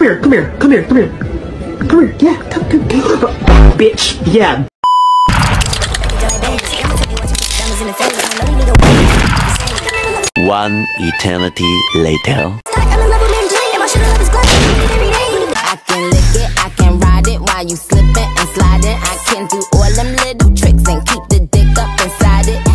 here, come here, come here, come here. Come here, yeah, come, bitch, yeah. One eternity later. I can lick it, I can ride it while you slipping and sliding. I can do all them little tricks and keep the dick up inside it.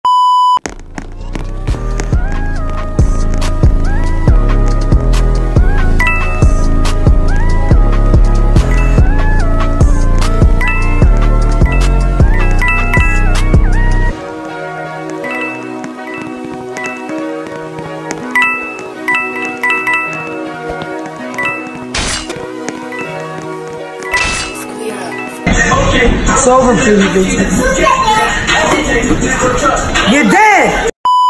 It's over for you, bitch. You're dead!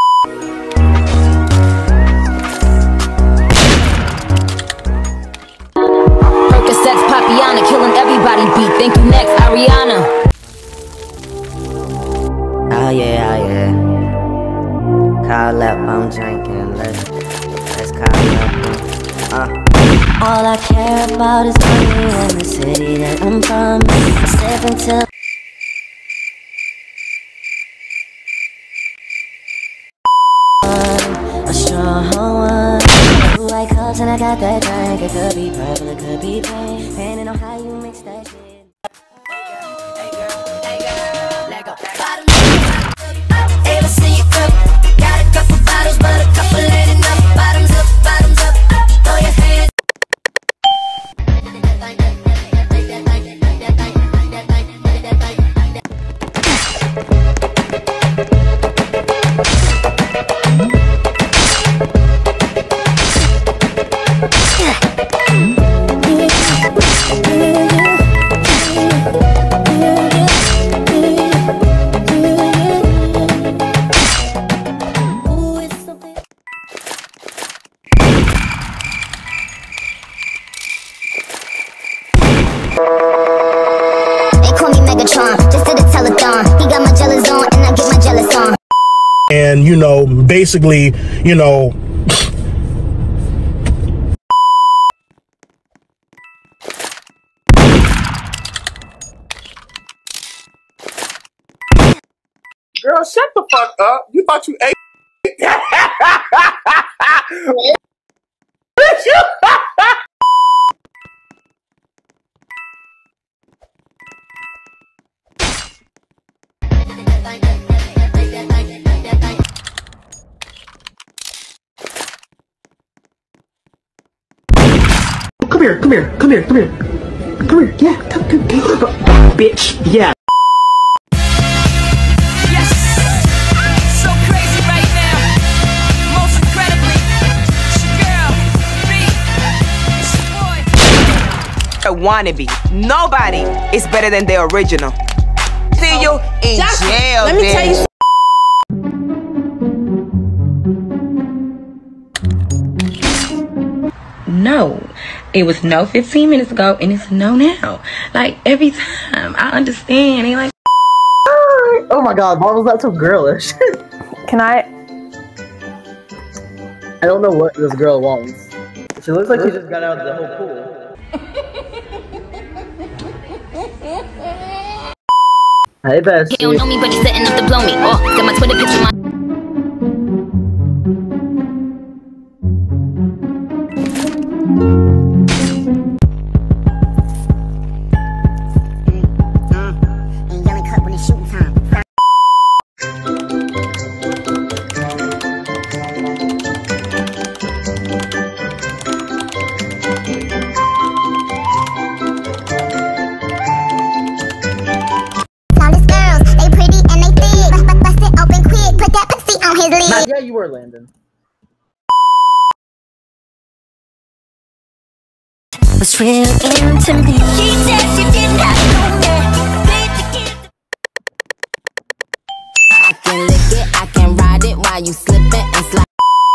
Percocets, Papiana, killing everybody beat. Thank you next, Ariana. Oh yeah. Call up, I'm drinking. Let's call up. All I care about is money and the city that I'm from. Step into a strong one. Blue white cups and I got that drink. It could be purple, it could be pink, depending on how you mix that shit. Hey girl, let go. Hey, let's see you up. Got a couple bottles, but a couple ain't enough. Bottoms up, throw your hands. Just did a telethon. He got my jealous on, and I get my jealous on. And you know, basically, you know. Girl, shut the fuck up. You thought you ate. Come here, come here, come here, come here. Come here, yeah, come, bitch, yeah. Yes, so crazy right now. Most incredibly, it's your girl, B, it's your boy. A wannabe. Nobody is better than the original. See you in jail, let me tell you. No, it was no 15 minutes ago, and it's no now. Like, every time, I understand. They like, oh my god, why was that so girlish? Can I don't know what this girl wants. She looks like she just got out of the whole pool. Hey, bestie. You don't know me, but you're setting up to blow me. Oh, got my Twitter picture, Yeah, you were, Landon. was real into me. She said she didn't have to know me. I can lick it, I can ride it while you slipping and slide.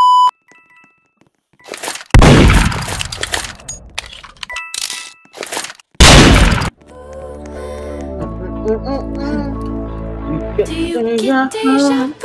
Do you get deja vu?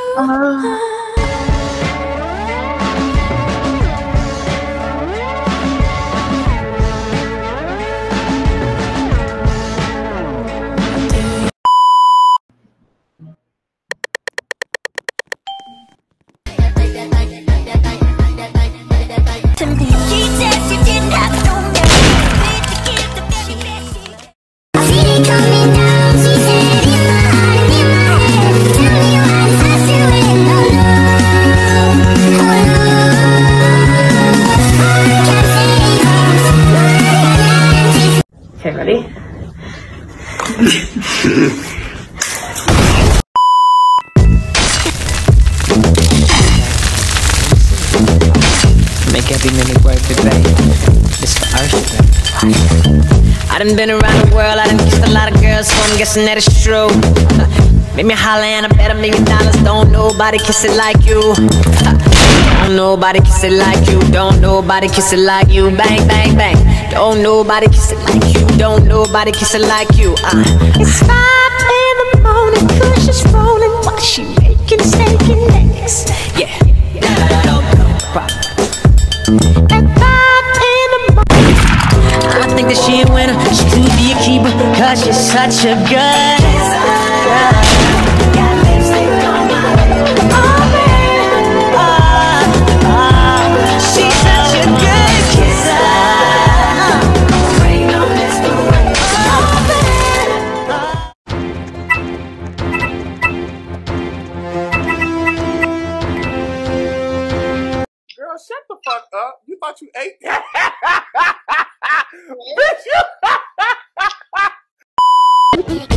Make every minute worth it, babe. It's for Usher, babe. I done been around the world, I done kissed a lot of girls, so I'm guessing that it's true. Make me holler and I bet $1 million. Don't nobody kiss it like you. Don't nobody kiss it like you. Don't nobody kiss it like you. Bang, bang, bang. Don't nobody kiss it like you. Don't nobody kiss it like you. It's 5 in the morning, cause she's rolling while she making steak and eggs. Yeah. At 5 in the morning, I think that she a winner. She could be a keeper, cause she's such a good girl. Got lipstick on my lip. She's such a good kisser. Rain on this parade. Girl, shut the fuck up. You thought you ate? Bitch, you.